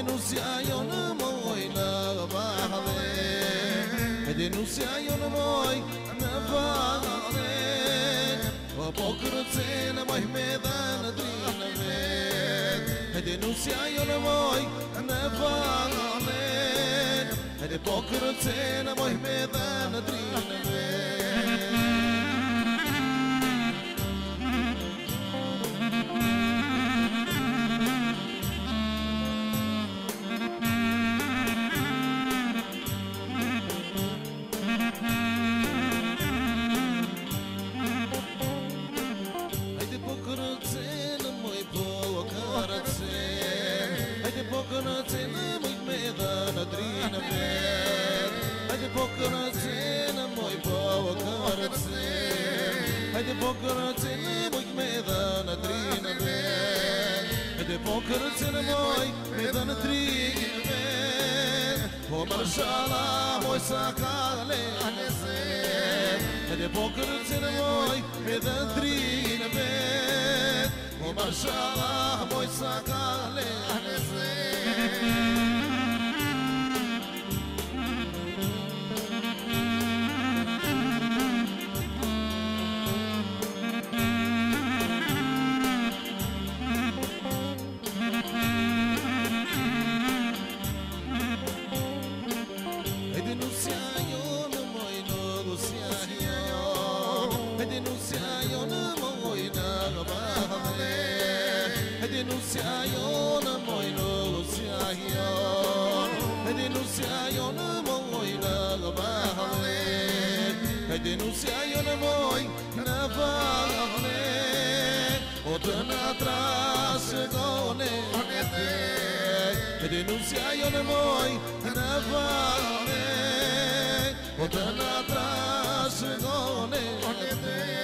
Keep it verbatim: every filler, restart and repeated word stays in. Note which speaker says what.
Speaker 1: denunciaio na moi na vale denunciaio na moi na vale o pokruce na moi medan drina ve denunciaio na moi na vale de pokruce na moi medan drina ve Hajde pokrace na moj povo karace Hajde pokrace na moj medan drina ve Hajde pokrace na moj medan drina ve O marshala moj sakale anese Hajde pokrace na moj medan drina ve O marshala moj sakale anese denunciaio na moi negociaio denunciaio na moi na vale denunciaio na moi na vale outra na atrás gone denunciaio na moi na vale outra na atrás gone